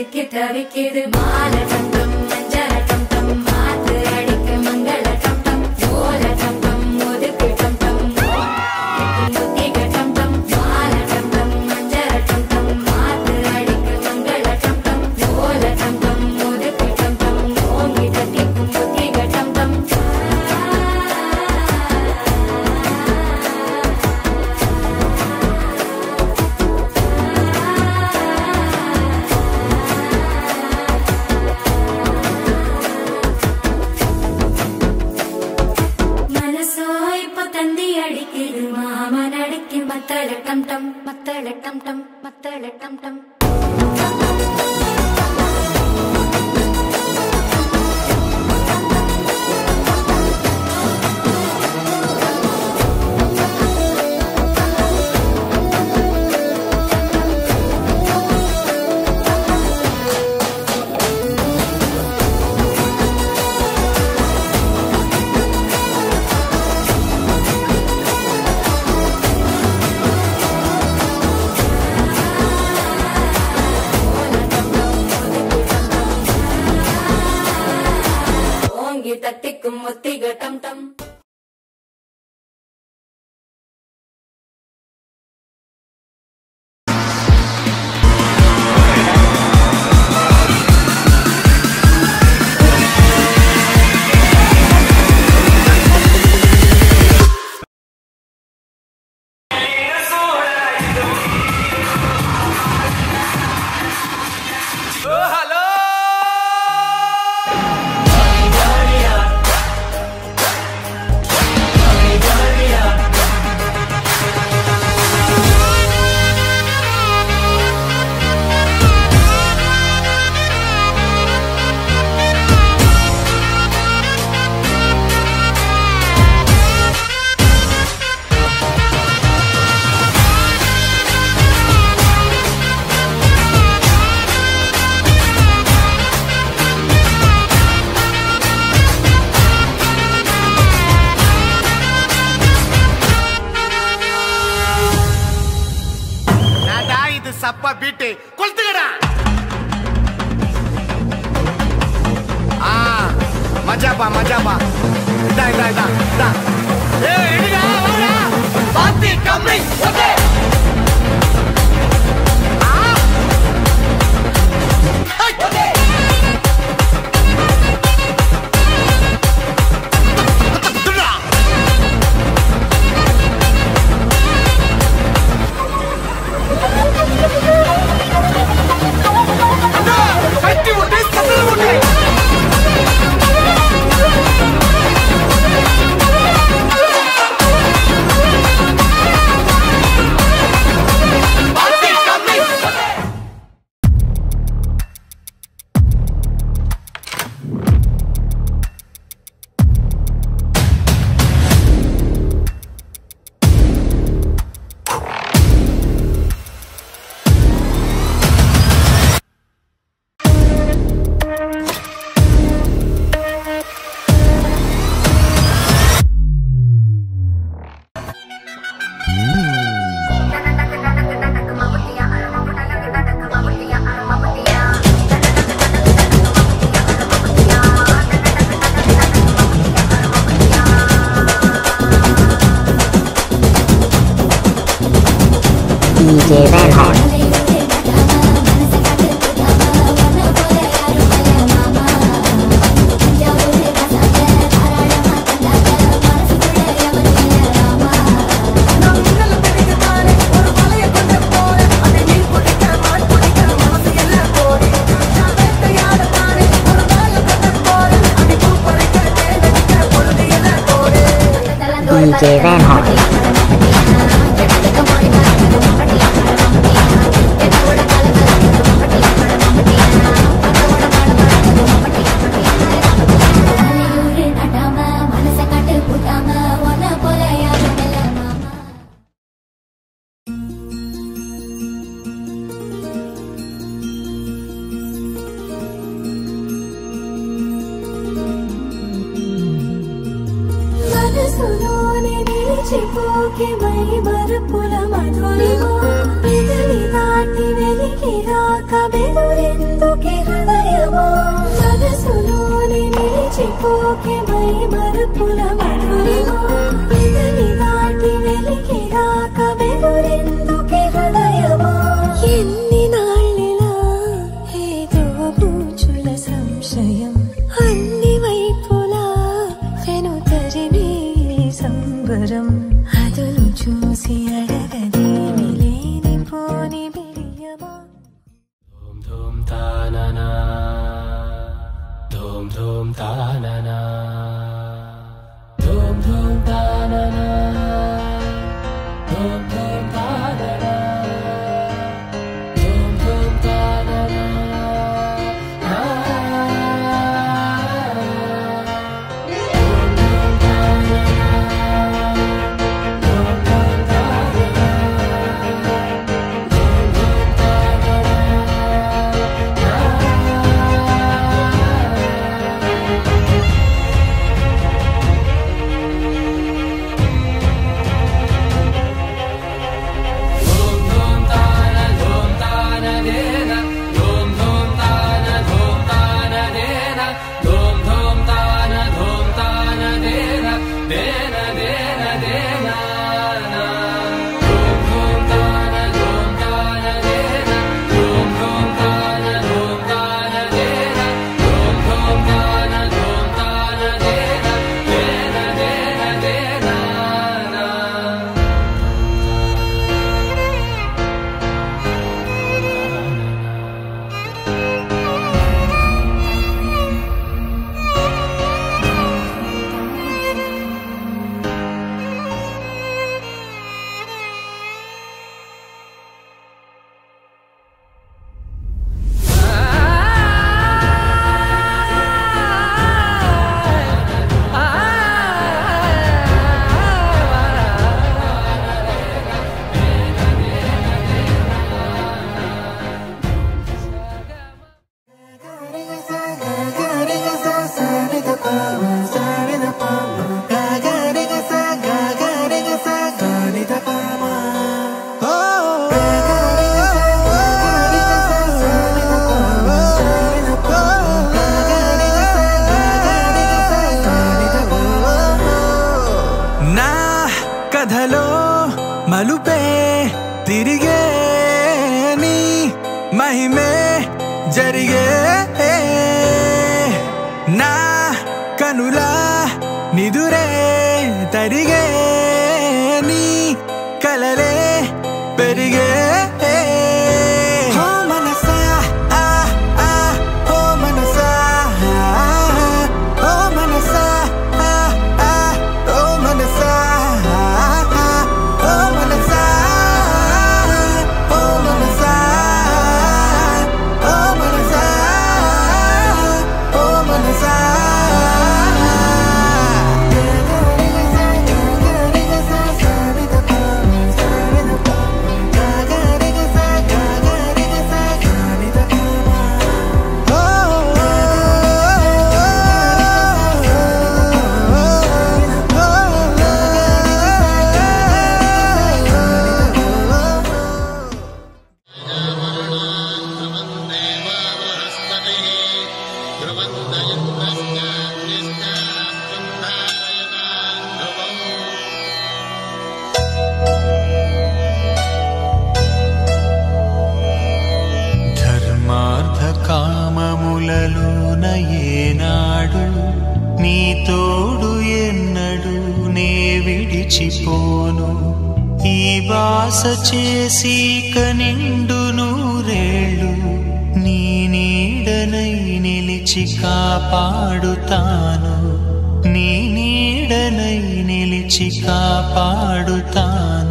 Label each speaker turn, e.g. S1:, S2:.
S1: திக்கி தவிக்கிது மாலை டம் மஞ்சள டம் மாத்து அடிக்க மங்கள டம் ஓல டம் ஒதுக்கு டம் முத்திக டம் மாலை டம் மஞ்சள டம் மாத்து அடிக்க மங்கள டம் ஓல டம் ஒதுக்கு டம் ஓங்கி தட்டிக்கும் முத்திக டம் மத்தள டம் டம் தட்டிக்கும் முத்திக டம் டம்
S2: சப்பா பீட்டு கொளுத்துக்கடா. மஜாப்பா மஜாப்பா. இதா இதா இதா இதா. ஏய் எடுடா வாடா. பாத்தி கம்மி okay. Okay.
S3: DJ Vanhorn. DJ Vanhorn.
S1: చిపోకి మై మరపుల మధురిమో పెదవి దాటి వెలికి రాక బెదురెందుకే హృదయమా మనసులోని నిలిచిపోకే మై మరుపుల మధురిమా పెదవి దాటి వెలికిరాక బెదురెందుకే హృదయమా ఎన్ని నాళ్ళిలా ఏదో బూచుల సంశయం అన్ని వైపులా వెను తరిమే సంబరం అదును చూసి అడగదేమి లేనిపోని బిడియమా
S4: ధూమ్ తాననా ధూమ్ ధూమ్ తాననా ధూమ్ ధూమ్ తాననా ధూమ్ ధూమ్ తాననా ధూమ్ ధూమ్ తాననా
S5: కథలో మలుపే తిరిగే నీ మహిమే జరిగే నా కనులా నిదురే తరిగే నీ కలలే పెరిగే
S6: కామములలోన ఏనాడు నీ తోడు ఎన్నడు నే విడిచిపోను ఈ బాస చేసి కనిండు నూరేళ్ళు నీ నీడనై నిలిచి కాపాడుతాను నీ నీడనై నిలిచి కాపాడుతాను